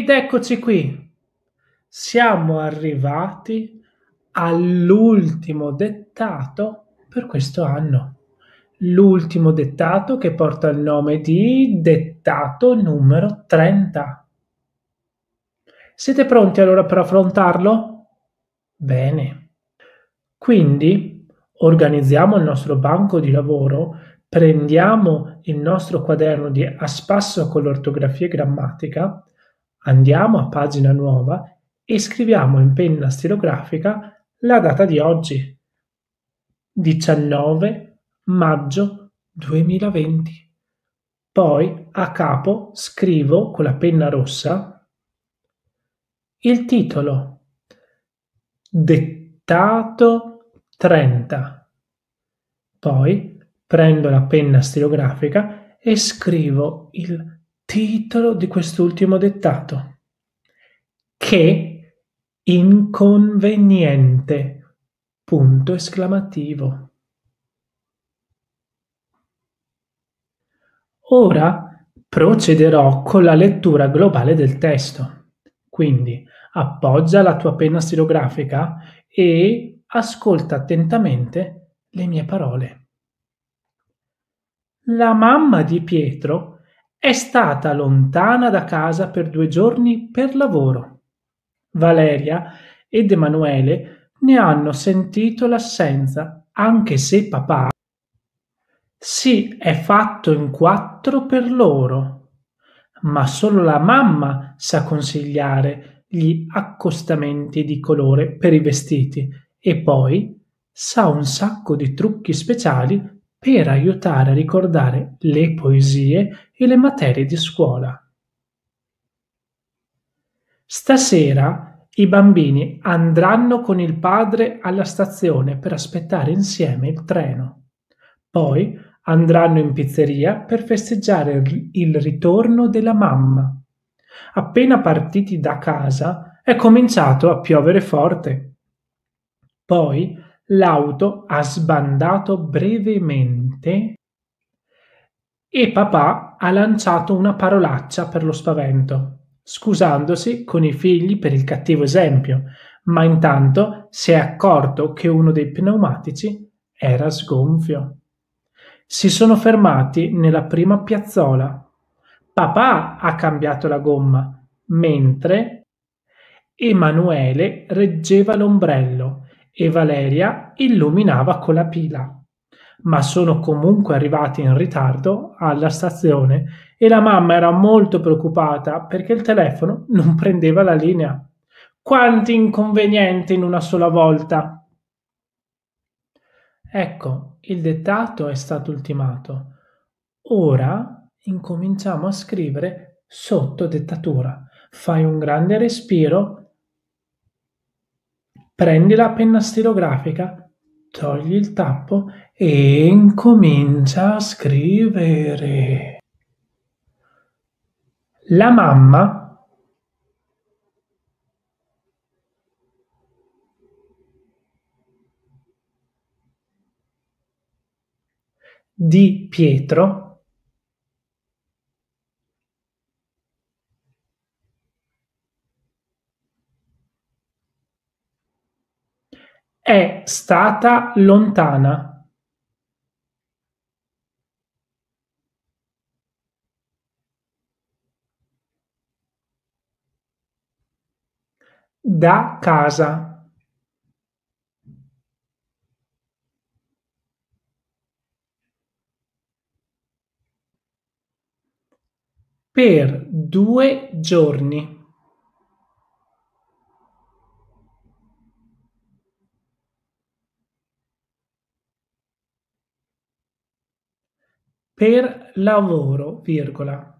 Ed eccoci qui. Siamo arrivati all'ultimo dettato per questo anno. L'ultimo dettato che porta il nome di dettato numero 30. Siete pronti allora per affrontarlo? Bene. Quindi organizziamo il nostro banco di lavoro, prendiamo il nostro quaderno a spasso con l'ortografia e grammatica, andiamo a pagina nuova e scriviamo in penna stilografica la data di oggi, 19 maggio 2020. Poi a capo scrivo con la penna rossa il titolo, dettato 30. Poi prendo la penna stilografica e scrivo il titolo di quest'ultimo dettato. Che inconveniente! Punto esclamativo. Ora procederò con la lettura globale del testo. Quindi appoggia la tua penna stilografica e ascolta attentamente le mie parole. La mamma di Pietro è stata lontana da casa per 2 giorni per lavoro. Valeria ed Emanuele ne hanno sentito l'assenza, anche se papà si è fatto in 4 per loro. Ma solo la mamma sa consigliare gli accostamenti di colore per i vestiti e poi sa un sacco di trucchi speciali per aiutare a ricordare le poesie e le materie di scuola. Stasera i bambini andranno con il padre alla stazione per aspettare insieme il treno. Poi andranno in pizzeria per festeggiare il ritorno della mamma. Appena partiti da casa è cominciato a piovere forte. Poi l'auto ha sbandato brevemente e papà ha lanciato una parolaccia per lo spavento, scusandosi con i figli per il cattivo esempio, ma intanto si è accorto che uno dei pneumatici era sgonfio. Si sono fermati nella prima piazzola. Papà ha cambiato la gomma, mentre Emanuele reggeva l'ombrello e Valeria illuminava con la pila. Ma sono comunque arrivati in ritardo alla stazione e la mamma era molto preoccupata perché il telefono non prendeva la linea. Quanti inconvenienti in una sola volta! Ecco, il dettato è stato ultimato. Ora incominciamo a scrivere sotto dettatura. Fai un grande respiro, prendi la penna stilografica, togli il tappo e incomincia a scrivere. La mamma di Pietro è stata lontana da casa per 2 giorni. Per lavoro, virgola.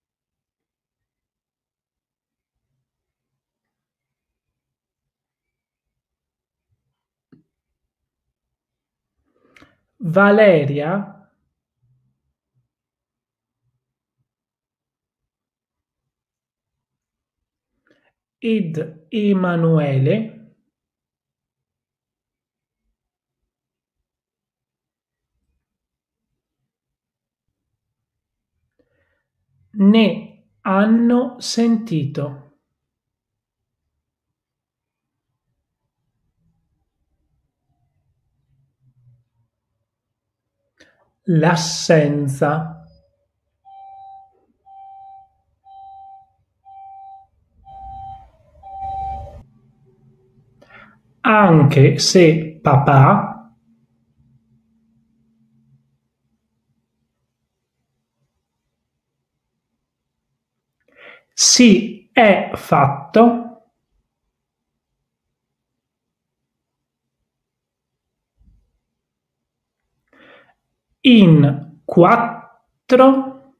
Valeria ed Emanuele ne hanno sentito. l'assenza, anche se papà si è fatto in 4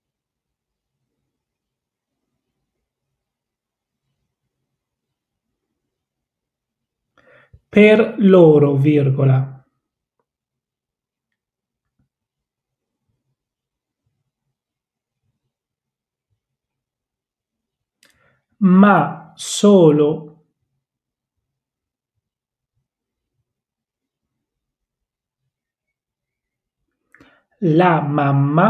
per loro, virgola. Ma solo la mamma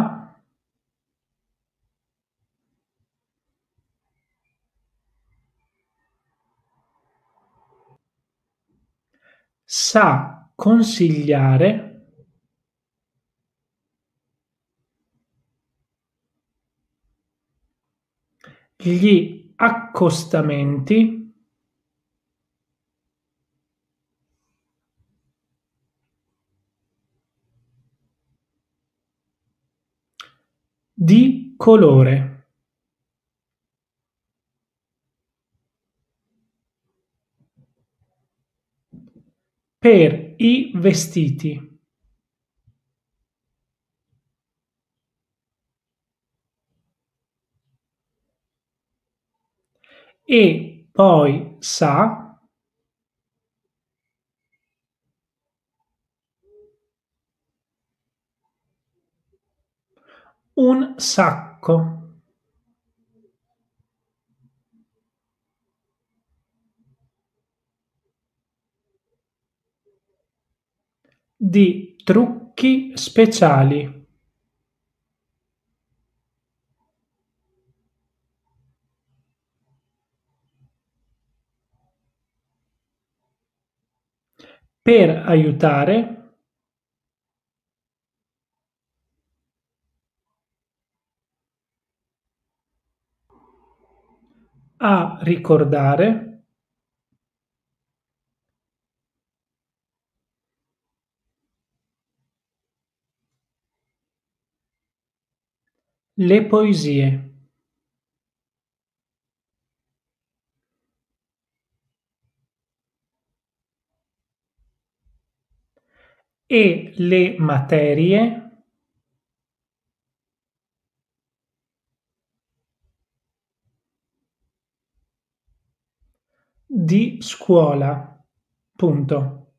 sa consigliare gli accostamenti di colore. Per i vestiti. E poi sa un sacco di trucchi speciali. Per aiutare a ricordare le poesie. E le materie di scuola. Punto.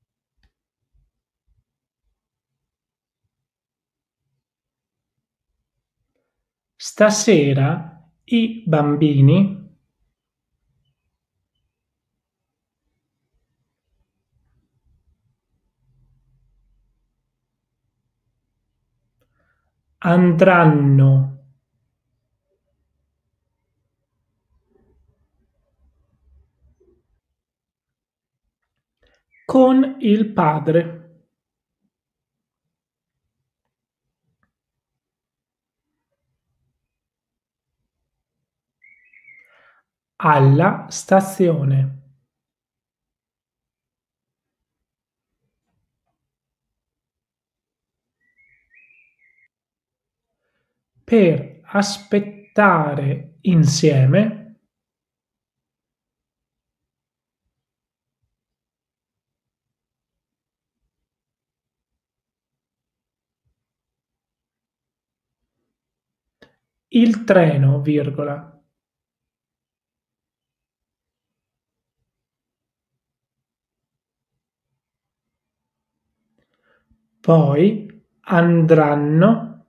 Stasera i bambini andranno con il padre alla stazione per aspettare insieme il treno, virgola. Poi andranno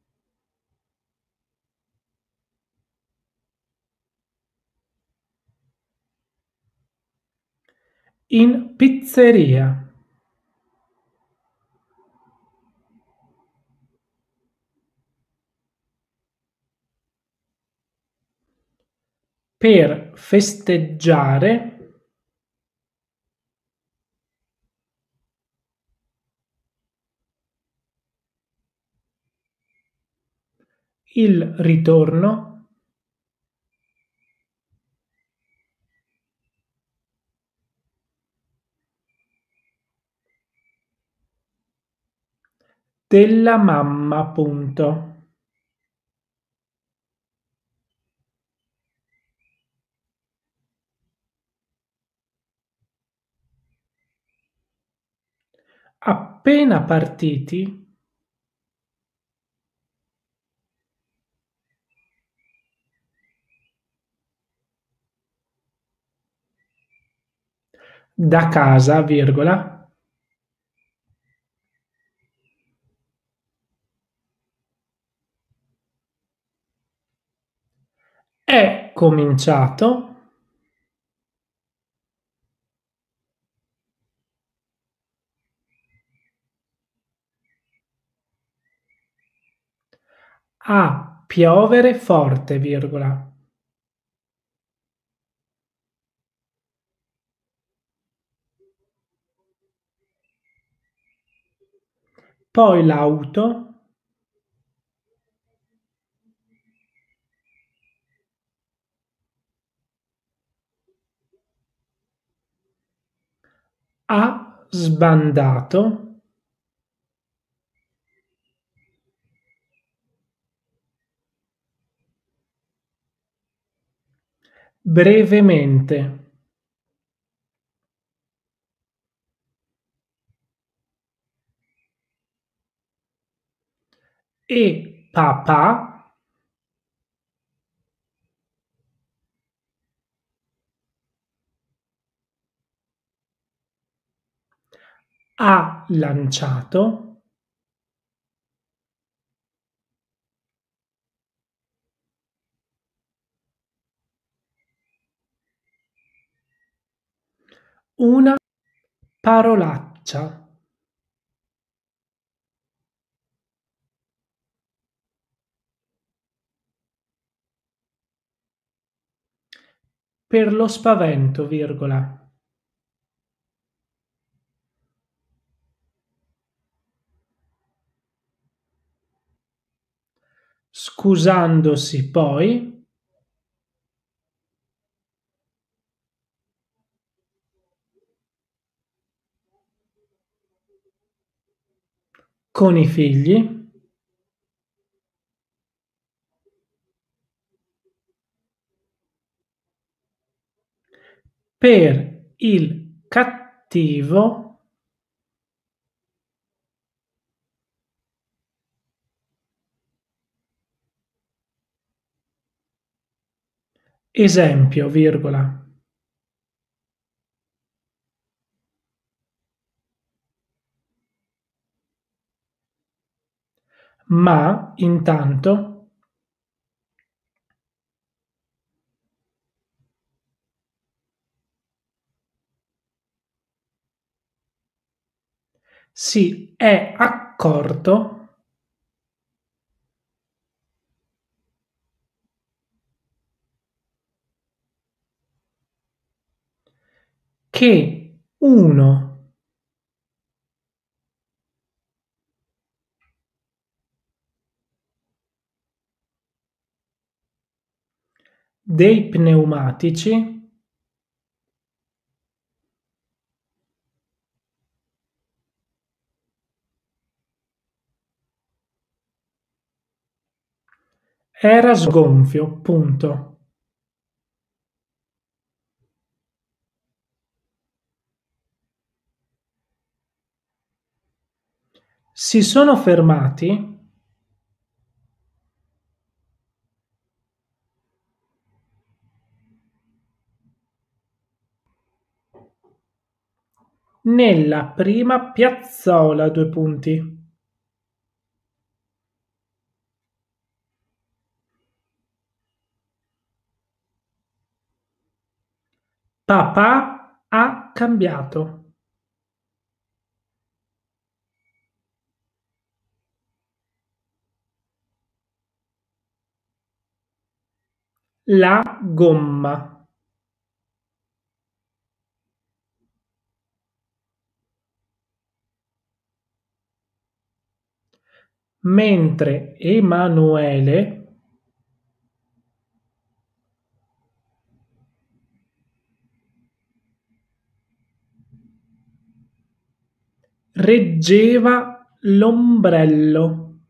in pizzeria per festeggiare il ritorno, della mamma. Punto. Appena partiti, da casa, virgola, è cominciato, a piovere forte, virgola. Poi l'auto ha sbandato brevemente e papà ha lanciato una parolaccia. Per lo spavento, virgola. Scusandosi poi con i figli per il cattivo esempio, virgola. Ma intanto si è accorto che uno dei pneumatici era sgonfio. Punto. Si sono fermati nella prima piazzola. Due punti. Papà ha cambiato. La gomma. Mentre Emanuele reggeva l'ombrello.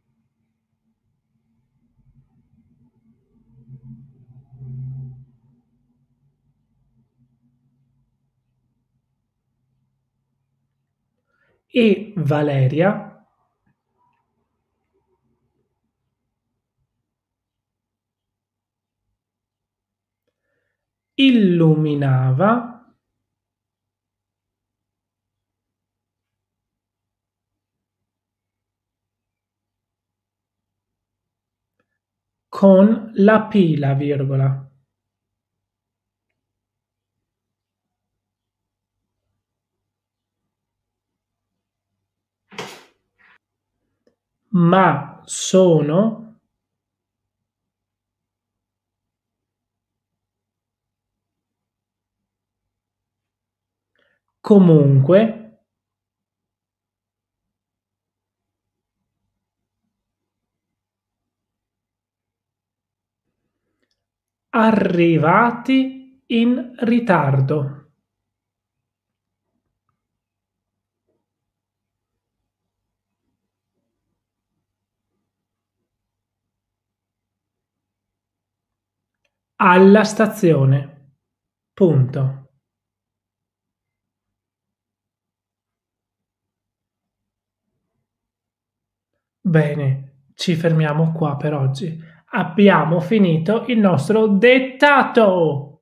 E Valeria illuminava con la pila, virgola. Ma sono comunque arrivati in ritardo. Alla stazione. Punto. Bene, ci fermiamo qua per oggi. Abbiamo finito il nostro dettato!